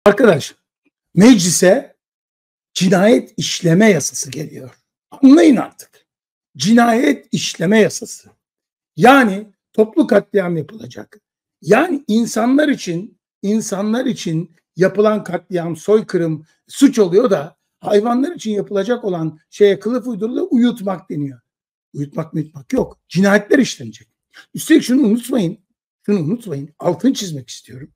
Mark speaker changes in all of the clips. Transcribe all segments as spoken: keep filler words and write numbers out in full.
Speaker 1: Arkadaş, meclise cinayet işleme yasası geliyor. Anlayın artık. Cinayet işleme yasası. Yani toplu katliam yapılacak. Yani insanlar için, insanlar için yapılan katliam, soykırım suç oluyor da hayvanlar için yapılacak olan şeye kılıf uyduruluyor, uyutmak deniyor. Uyutmak uyutmak yok. Cinayetler işlenecek. Üstelik şunu unutmayın, şunu unutmayın, altını çizmek istiyorum.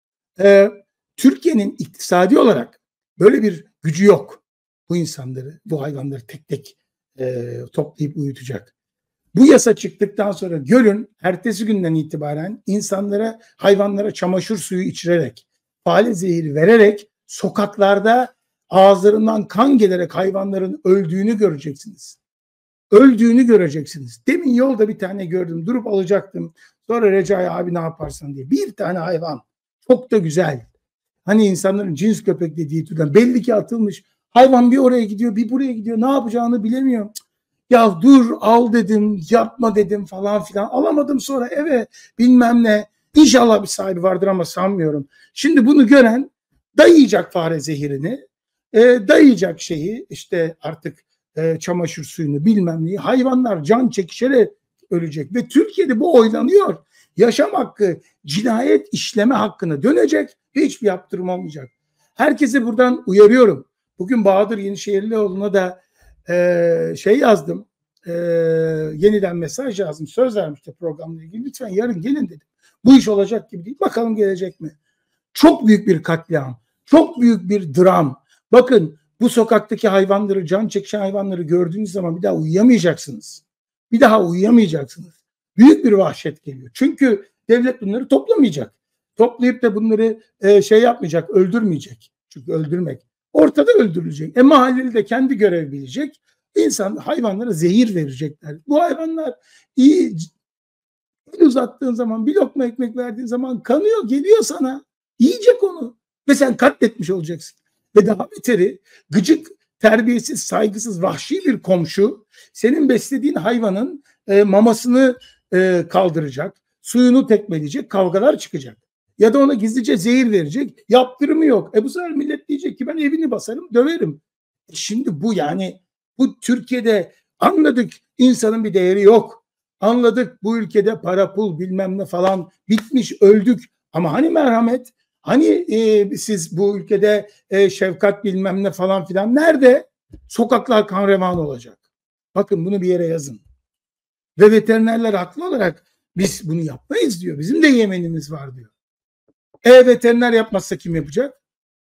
Speaker 1: Ee, Türkiye'nin iktisadi olarak böyle bir gücü yok. Bu insanları, bu hayvanları tek tek e, toplayıp uyutacak. Bu yasa çıktıktan sonra Göl'ün ertesi günden itibaren insanlara, hayvanlara çamaşır suyu içirerek, fare zehiri vererek sokaklarda ağızlarından kan gelerek hayvanların öldüğünü göreceksiniz. Öldüğünü göreceksiniz. Demin yolda bir tane gördüm. Durup alacaktım. Sonra Recai abi ne yaparsan diye. Bir tane hayvan. Çok da güzel. Hani insanların cins köpek dediği türden. Belli ki atılmış. Hayvan bir oraya gidiyor, bir buraya gidiyor. Ne yapacağını bilemiyor. Ya dur al dedim, yapma dedim falan filan. Alamadım, sonra eve bilmem ne. İnşallah bir sahibi vardır ama sanmıyorum. Şimdi bunu gören dayayacak fare zehirini. E, dayayacak şeyi işte artık e, çamaşır suyunu bilmem neyi. Hayvanlar can çekişerek ölecek. Ve Türkiye'de bu oylanıyor. Yaşam hakkı cinayet işleme hakkına dönecek. Hiçbir yaptırım olmayacak. Herkese buradan uyarıyorum. Bugün Bahadır Yenişehirlioğlu'na da e, şey yazdım. E, yeniden mesaj yazdım. Söz vermişti programla ilgili. Lütfen yarın gelin dedim. Bu iş olacak gibi değil. Bakalım gelecek mi? Çok büyük bir katliam. Çok büyük bir dram. Bakın bu sokaktaki hayvanları, can çekişen hayvanları gördüğünüz zaman bir daha uyuyamayacaksınız. Bir daha uyuyamayacaksınız. Büyük bir vahşet geliyor. Çünkü devlet bunları toplamayacak. Toplayıp da bunları e, şey yapmayacak, öldürmeyecek. Çünkü öldürmek ortada öldürülecek. E mahalleli de kendi görev bilecek. İnsan hayvanlara zehir verecekler. Bu hayvanlar iyi el uzattığın zaman, bir lokma ekmek verdiğin zaman kanıyor, geliyor sana. Yiyecek onu. Ve sen katletmiş olacaksın. Ve daha beteri, gıcık, terbiyesiz, saygısız, vahşi bir komşu senin beslediğin hayvanın e, mamasını e, kaldıracak, suyunu tekmeleyecek, kavgalar çıkacak. Ya da ona gizlice zehir verecek, yaptırımı yok. E bu sefer millet diyecek ki ben evini basarım, döverim. E şimdi bu yani, bu Türkiye'de anladık insanın bir değeri yok. Anladık bu ülkede para pul bilmem ne falan bitmiş, öldük. Ama hani merhamet? Hani e, siz bu ülkede e, şefkat bilmem ne falan filan nerede? Sokaklar kan revan olacak. Bakın bunu bir yere yazın. Ve veterinerler haklı olarak biz bunu yapmayız diyor. Bizim de yemenimiz var diyor. E veteriner yapmazsa kim yapacak?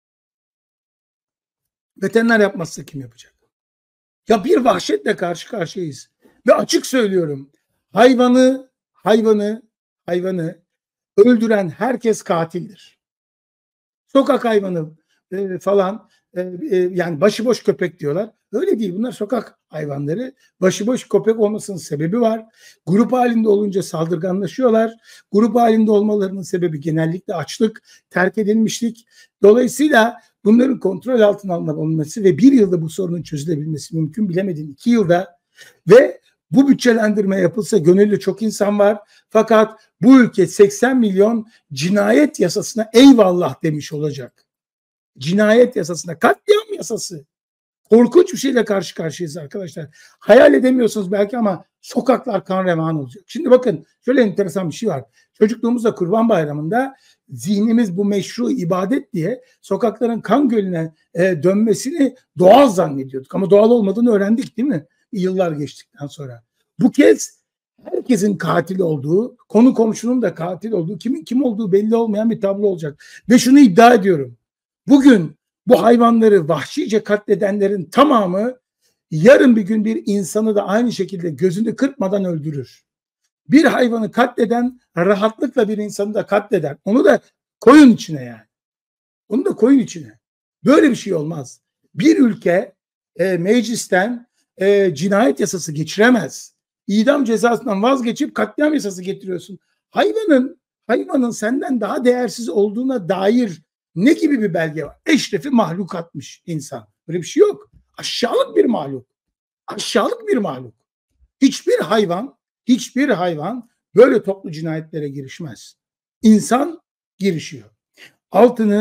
Speaker 1: Veteriner yapmazsa kim yapacak? Ya bir vahşetle karşı karşıyayız. Ve açık söylüyorum. Hayvanı, hayvanı, hayvanı öldüren herkes katildir. Sokak hayvanı e, falan e, e, yani başıboş köpek diyorlar. Öyle değil, bunlar sokak hayvanları. Başıboş köpek olmasının sebebi var. Grup halinde olunca saldırganlaşıyorlar. Grup halinde olmalarının sebebi genellikle açlık, terk edilmişlik. Dolayısıyla bunların kontrol altına alınması ve bir yılda bu sorunun çözülebilmesi mümkün, bilemedin iki yılda. Ve bu bütçelendirme yapılsa gönüllü çok insan var. Fakat bu ülke seksen milyon cinayet yasasına eyvallah demiş olacak. Cinayet yasasına, katliam yasası. Korkunç bir şeyle karşı karşıyayız arkadaşlar. Hayal edemiyorsunuz belki ama sokaklar kan revan olacak. Şimdi bakın şöyle enteresan bir şey var. Çocukluğumuzda Kurban Bayramı'nda zihnimiz bu meşru ibadet diye sokakların kan gölüne e, dönmesini doğal zannediyorduk. Ama doğal olmadığını öğrendik değil mi? Yıllar geçtikten sonra. Bu kez herkesin katil olduğu, konu komşunun da katil olduğu, kimin kim olduğu belli olmayan bir tablo olacak. Ve şunu iddia ediyorum. Bugün bu hayvanları vahşice katledenlerin tamamı yarın bir gün bir insanı da aynı şekilde gözünü kırpmadan öldürür. Bir hayvanı katleden rahatlıkla bir insanı da katleder. Onu da koyun içine yani. Onu da koyun içine. Böyle bir şey olmaz. Bir ülke e, meclisten e, cinayet yasası geçiremez. İdam cezasından vazgeçip katliam yasası getiriyorsun. Hayvanın hayvanın senden daha değersiz olduğuna dair ne gibi bir belge var? Eşrefi mahlukatmış insan. Böyle bir şey yok. Aşağılık bir mahluk. Aşağılık bir mahluk. Hiçbir hayvan, hiçbir hayvan böyle toplu cinayetlere girişmez. İnsan girişiyor. Altını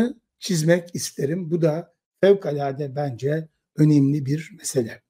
Speaker 1: çizmek isterim. Bu da fevkalade bence önemli bir mesele.